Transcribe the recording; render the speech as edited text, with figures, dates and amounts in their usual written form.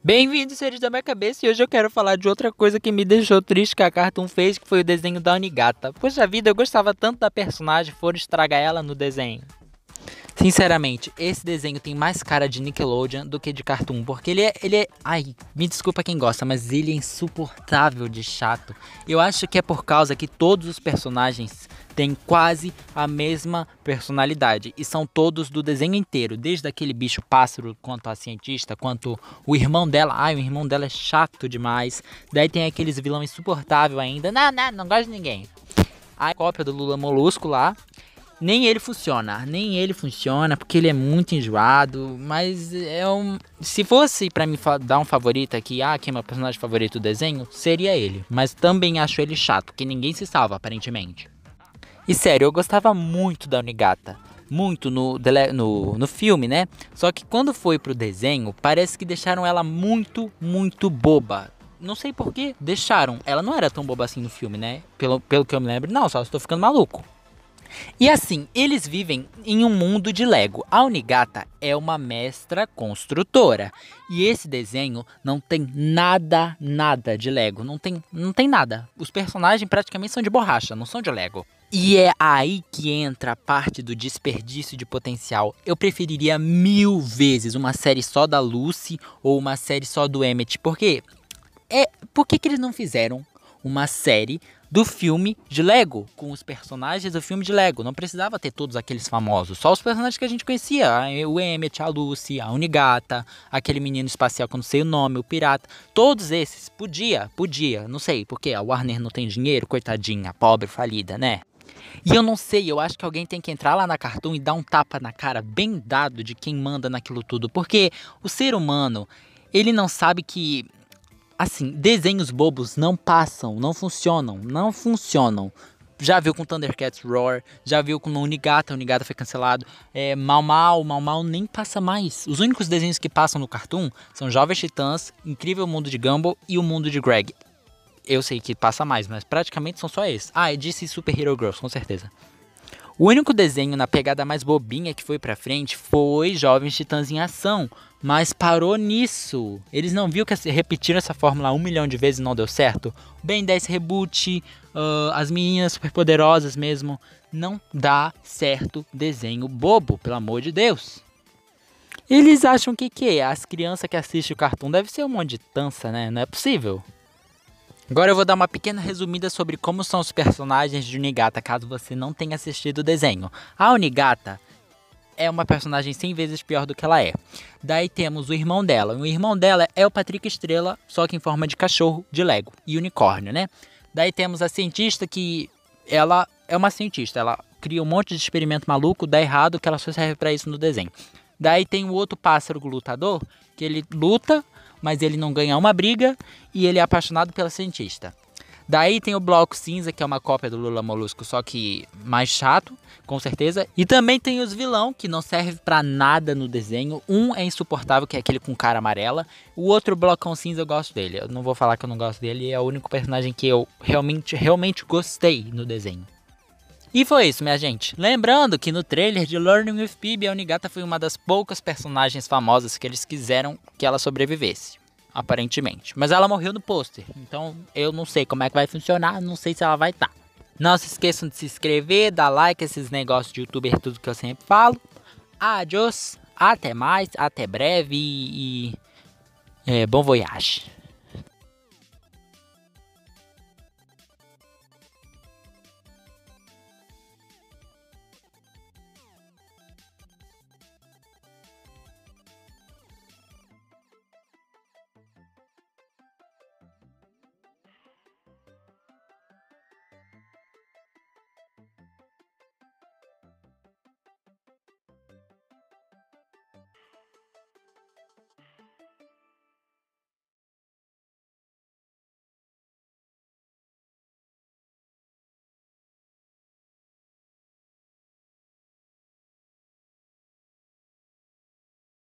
Bem-vindos, seres da minha cabeça, e hoje eu quero falar de outra coisa que me deixou triste que a Cartoon fez, que foi o desenho da Onigata. Poxa vida, eu gostava tanto da personagem, foram estragar ela no desenho. Sinceramente, esse desenho tem mais cara de Nickelodeon do que de Cartoon, porque ai, me desculpa quem gosta, mas ele é insuportável de chato. Eu acho que é por causa que todos os personagens têm quase a mesma personalidade, e são todos do desenho inteiro, desde aquele bicho pássaro, quanto a cientista, quanto o irmão dela. Ai, o irmão dela é chato demais. Daí tem aqueles vilão insuportável ainda. Não gosto de ninguém. A cópia do Lula Molusco lá. Nem ele funciona, porque ele é muito enjoado, mas se fosse pra mim dar um favorito aqui, quem é meu personagem favorito do desenho, seria ele. Mas também acho ele chato, porque ninguém se salva, aparentemente. E sério, eu gostava muito da Onigata, muito no filme, né? Só que quando foi pro desenho, parece que deixaram ela muito, muito boba. Não sei por que deixaram, ela não era tão boba assim no filme, né? Pelo que eu me lembro, não, só estou ficando maluco. E assim, eles vivem em um mundo de Lego. A Onigata é uma mestra construtora. E esse desenho não tem nada de Lego. Não tem nada. Os personagens praticamente são de borracha, não são de Lego. E é aí que entra a parte do desperdício de potencial. Eu preferiria 1000 vezes uma série só da Lucy ou uma série só do Emmett. Por quê? Por que eles não fizeram uma série do filme de Lego, com os personagens do filme de Lego? Não precisava ter todos aqueles famosos, só os personagens que a gente conhecia, o Emmett, a Lucy, a Onigata, aquele menino espacial que eu não sei o nome, o pirata, todos esses, podia, não sei, porque a Warner não tem dinheiro, coitadinha, pobre, falida, né? E eu não sei, eu acho que alguém tem que entrar lá na Cartoon e dar um tapa na cara bem dado de quem manda naquilo tudo, porque o ser humano, ele não sabe que assim, desenhos bobos não passam, não funcionam. Já viu com Thundercats Roar, já viu com Onigata, Onigata foi cancelado. Mau Mau nem passa mais. Os únicos desenhos que passam no Cartoon são Jovens Titãs, Incrível Mundo de Gumball e O Mundo de Greg. Eu sei que passa mais, mas praticamente são só esses. E DC Super Hero Girls, com certeza. O único desenho na pegada mais bobinha que foi pra frente foi Jovens Titãs em Ação, mas parou nisso. Eles não viram que repetiram essa fórmula 1 milhão de vezes e não deu certo? O Ben 10 Reboot, as meninas superpoderosas mesmo, não dá certo desenho bobo, pelo amor de Deus. Eles acham que as crianças que assistem o Cartoon deve ser um monte de tança, né? Não é possível. Agora eu vou dar uma pequena resumida sobre como são os personagens de Onigata, caso você não tenha assistido o desenho. A Onigata é uma personagem 100 vezes pior do que ela é. Daí temos o irmão dela. O irmão dela é o Patrick Estrela, só que em forma de cachorro, de Lego e unicórnio, né? Daí temos a cientista, que ela é uma cientista. Ela cria um monte de experimento maluco, dá errado, que ela só serve pra isso no desenho. Daí tem o outro pássaro lutador, que ele luta, mas ele não ganha uma briga e ele é apaixonado pela cientista. Daí tem o Bloco Cinza, que é uma cópia do Lula Molusco, só que mais chato, com certeza. E também tem os vilão, que não serve pra nada no desenho. Um é insuportável, que é aquele com cara amarela. O outro Blocão Cinza eu gosto dele. Eu não vou falar que eu não gosto dele, é o único personagem que eu realmente gostei no desenho. E foi isso, minha gente. Lembrando que no trailer de Learning with Phoebe, a Onigata foi uma das poucas personagens famosas que eles quiseram que ela sobrevivesse. Aparentemente. Mas ela morreu no pôster. Então eu não sei como é que vai funcionar. Não sei se ela vai estar. Não se esqueçam de se inscrever, dar like, esses negócios de youtuber, tudo que eu sempre falo. Adiós. Até mais. Até breve. Bom voyage.